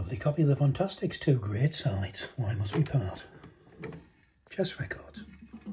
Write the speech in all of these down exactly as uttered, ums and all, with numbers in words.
lovely copy of the Fantastics, two great sides. Why must we part? Chess Records.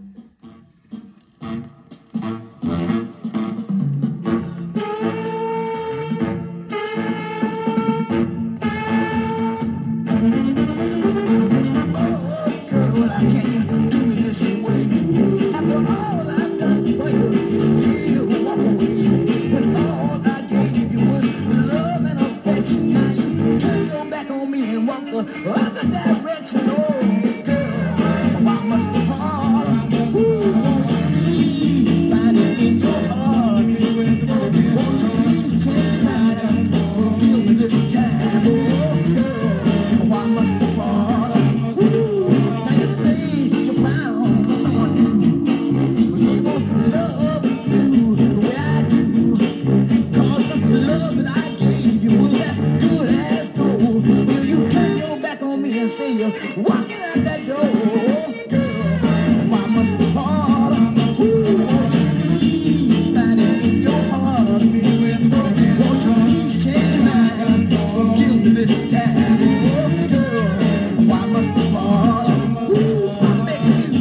Walking out that door, girl, why must the heart, ooh, standing in your heart, won't you change mine, give me this time, oh, girl, why must the heart, ooh, I'm begging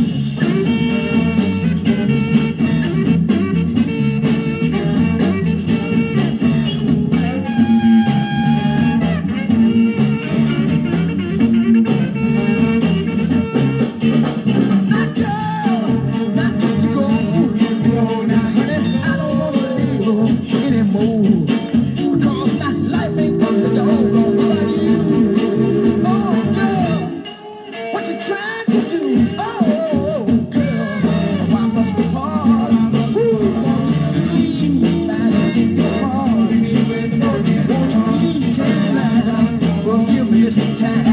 time.